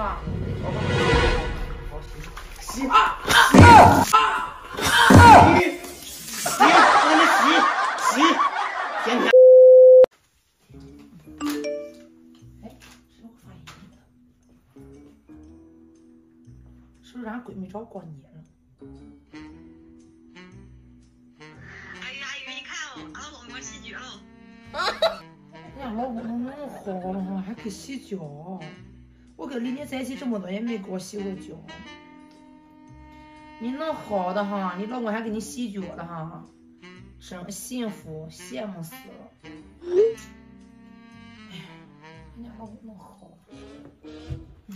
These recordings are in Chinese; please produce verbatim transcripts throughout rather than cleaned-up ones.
啊！ 好洗洗啊啊啊！ 洗洗，让你洗洗，天天。 哎，是我发现的，是不是让闺蜜找过年了？ 哎呀，老公都那么好了哈，还给洗脚。我跟丽丽在一起这么多年没给我洗过脚。你能好的哈，你老公还给你洗脚的哈，真幸福，羡慕死了。哎，人家老公那么好。嗯、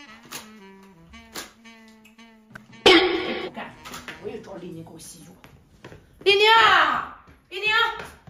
我不干，我也找丽丽给我洗脚。丽丽啊，丽丽啊。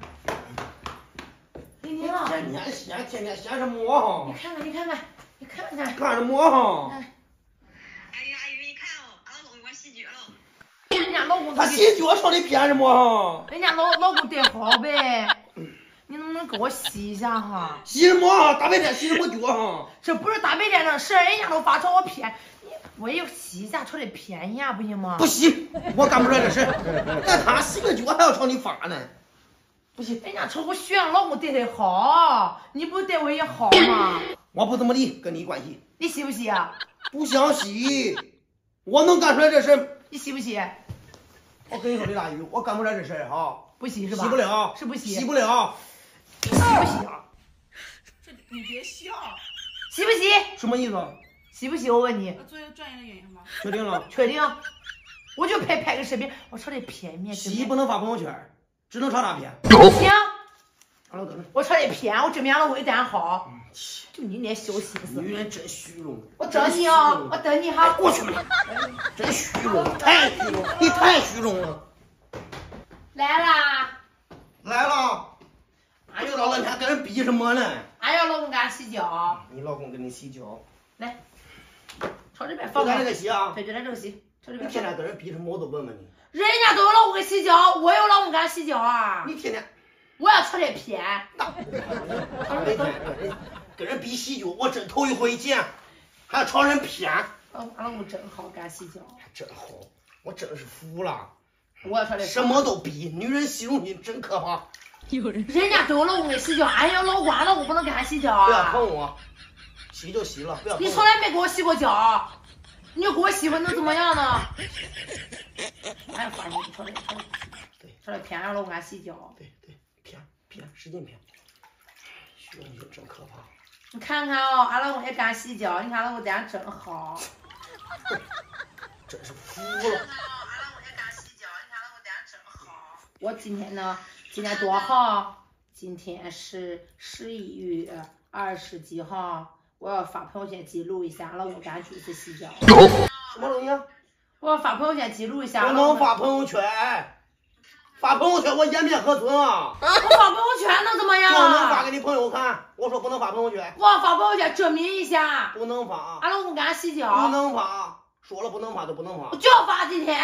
天天洗，天天洗什么哈？ 你看看，你看看，你看看， 干什么哈？ 哎呀，阿姨，你看哦，俺老公给我洗脚了。 人家老公他洗脚上你骗什么哈？ 人家老老公对好呗，你能不能给我洗一下哈？ 洗什么哈？大白天洗什么脚哈？ 这不是大白天的事，人家都发朝我骗你，我也洗一下，瞅着便宜啊，不行吗？ 不洗，我干不出来这事。那他洗个脚还要朝你发呢？ 不行，人家瞅我炫老公对他好，你不对我也好吗？ 我不怎么地，跟你关系。 你洗不洗啊？ 不想洗，我能干出来这事？ 你洗不洗？ 我跟你说，李大宇，我干不出来这事哈。 不洗是吧？ 洗不了， 是不洗？ 洗不了。 洗不洗啊？ 这你别笑。 洗不洗？ 什么意思？ 洗不洗？我问你。 作为专业的原因吗？ 确定了？ 确定。我就拍拍个视频，我瞅这片面。 洗不能发朋友圈。 只能炒大片， 不行，我瞅这片，我证明了我对咱好，就你那小心思。 女人真虚荣， 我等你啊，我等你哈。 过去吧，真虚荣，太虚荣，你太虚荣了。 来啦， 来了，俺就老半天跟人比什么呢？ 俺要老公给俺洗脚。 你老公给你洗脚， 来，朝这边放。 就咱这个洗啊？ 对，就咱这个洗，朝这边。 你天天跟人比什么？我都问问你。 人家都有老公给洗脚，我有老公给俺洗脚啊！ 你天天， 我要瞅这片。 每天跟人跟人比洗脚，我真头一回见，还要朝人骗。 俺老公真好，给俺洗脚。 真好，我真是服了。 我要瞅这什么都比，女人虚荣心真可怕。 有人，人家都有老公给洗脚，俺有老公，俺老公不能给俺洗脚啊！ 不要碰我，洗就洗了，不要碰我。 你从来没给我洗过脚，你就给我洗过能怎么样呢？ 俺发现你瞅这瞅这， 对， 瞅这骗俺老公俺洗脚， 对对，骗骗，使劲骗，虚荣心真可怕。 你看看哦，俺老公也给俺洗脚，你看俺老公对俺真好， 真是服了。 俺老公也给俺洗脚，你看俺老公对俺真好。 我今天呢，今天多号？今天是十一月二十几号，我要发朋友圈记录一下，俺老公给俺第一次洗脚。 什么东西？ 我要发朋友圈记录一下。 不能发朋友圈，发朋友圈我颜面何存啊！ 我发朋友圈能怎么样？ 不能发给你朋友看。我说不能发朋友圈。 我要发朋友圈证明一下。 不能发。 俺老公给俺洗脚。 不能发。说了不能发就不能发。 我就要发今天。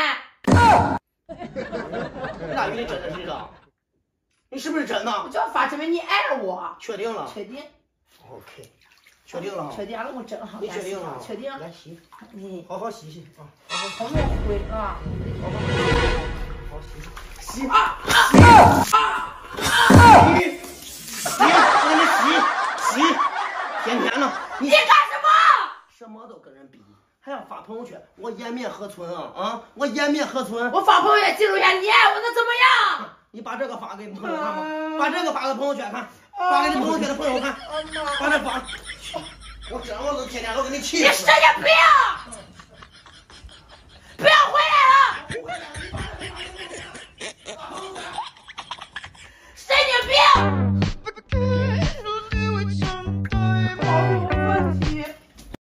李大宇，你真的是这个？你是不是真的？ 我就要发证明你爱我。 确定了。 确定。 OK。 确定了， 确定，俺老公真好， 你确定了？ 确定， 来洗， 你好好洗洗啊， 好好会啊， 好好好洗洗啊啊啊啊！洗洗，让你洗洗，天天了， 你干什么？ 什么都跟人比，还要发朋友圈，我颜面何存啊啊！我颜面何存？ 我发朋友圈记录一下你爱我能怎么样？ 你把这个发给你朋友看吧，把这个发给朋友圈看，发给你朋友圈的朋友看，把这发。 我真我都天天都给你气死！ 你谁也不要，不要回来了！